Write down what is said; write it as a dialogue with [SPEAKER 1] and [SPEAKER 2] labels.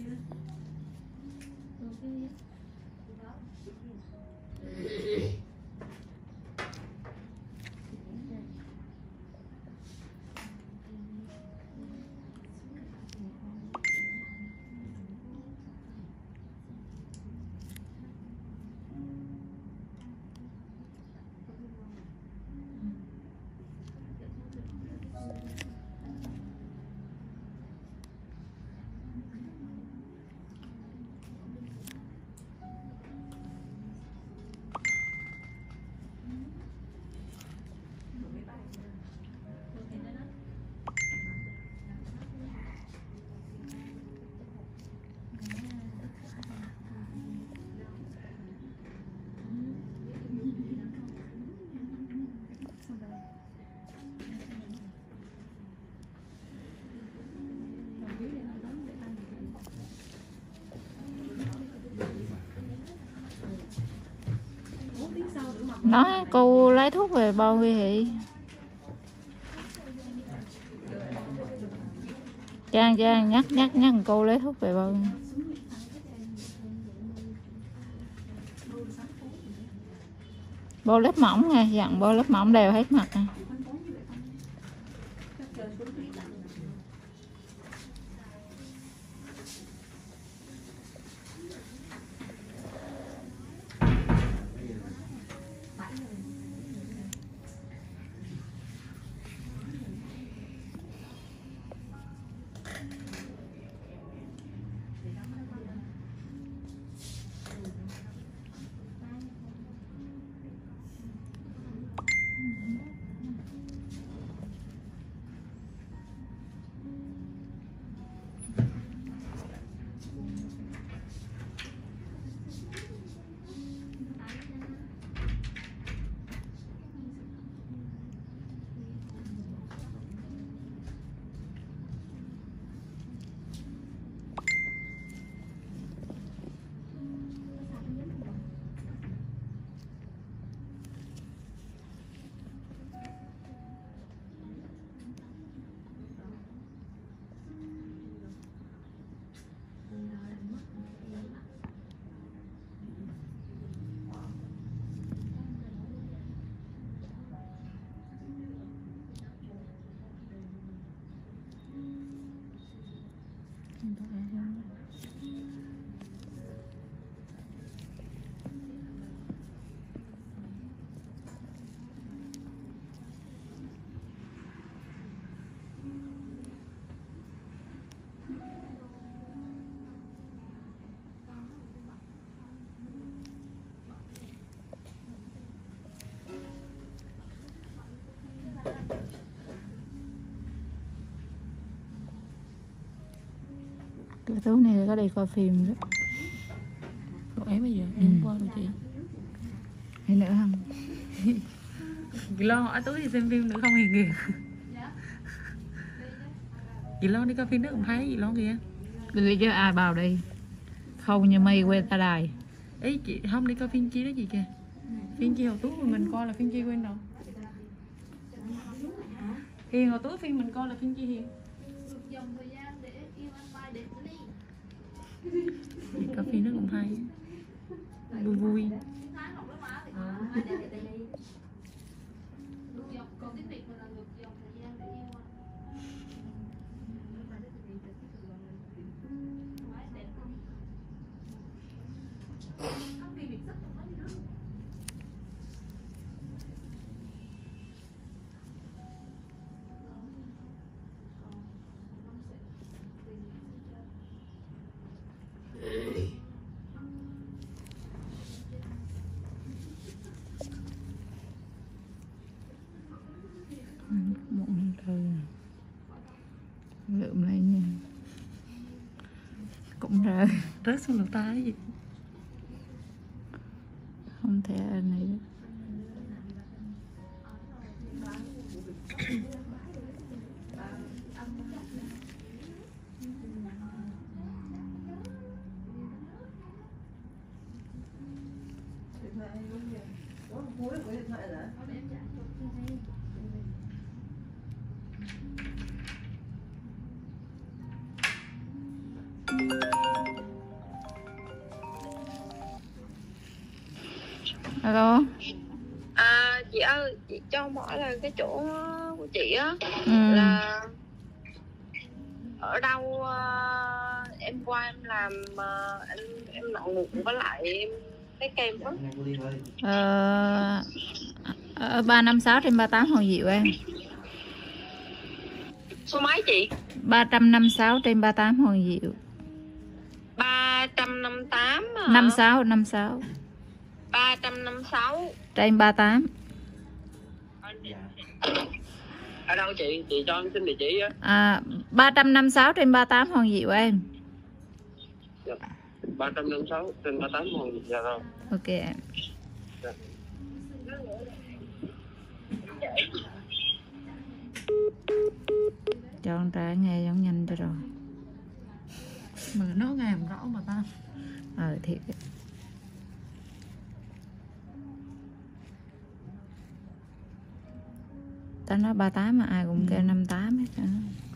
[SPEAKER 1] Nói cô lấy thuốc về bao nguy hiểm. Trang nhắc cô lấy thuốc về bao. Bôi lớp mỏng nha, dặn bôi lớp mỏng đều hết mặt nè. Cái túi này có đi coi phim đó.
[SPEAKER 2] Cậu ấy bây giờ em qua rồi chị.
[SPEAKER 1] Hay nữa không?
[SPEAKER 2] Chị Lo ở túi đi xem phim nữa không hiền kìa. Chị Lo đi coi phim đó cũng thấy chị Lo kìa.
[SPEAKER 1] Đi chứ ai vào đi. Không như mây quên ta đài.
[SPEAKER 2] Ý chị không đi coi phim chi đó chị kìa. Phim chi Hậu Tú mà mình coi là phim chi quên đâu. Hiền Hậu Tú phim mình coi là phim chi Hiền. Cà phê nó cũng hay, vui vui.
[SPEAKER 1] Mụn từ lượm lên nha. Cũng rơi
[SPEAKER 2] Rớt xuống lỗ tai gì.
[SPEAKER 1] không thể này đó. Alo.
[SPEAKER 3] Chị ơi, chị cho em hỏi là cái chỗ của chị á
[SPEAKER 1] Ừ.
[SPEAKER 3] là ở đâu? Em qua em làm, em nặn mụn với lại em lấy kem á.
[SPEAKER 1] Ở 356 trên 38 Hoàng Diệu em.
[SPEAKER 3] Số mấy chị?
[SPEAKER 1] 356 trên 38 Hoàng Diệu.
[SPEAKER 3] 358 hả?
[SPEAKER 1] 56
[SPEAKER 3] 356
[SPEAKER 1] trên 38.
[SPEAKER 3] ở đâu chị cho em xin địa chỉ á.
[SPEAKER 1] 356 trên 38 Hoàng Diệu em.
[SPEAKER 3] 356 trên 38 Hoàng Dạ rồi.
[SPEAKER 1] Ok em. Cho con trai nghe giống nhanh cho rồi.
[SPEAKER 2] Mà nó nghe không rõ mà ta.
[SPEAKER 1] Thiệt. Tao nói 38 mà ai cũng kêu 58 hết.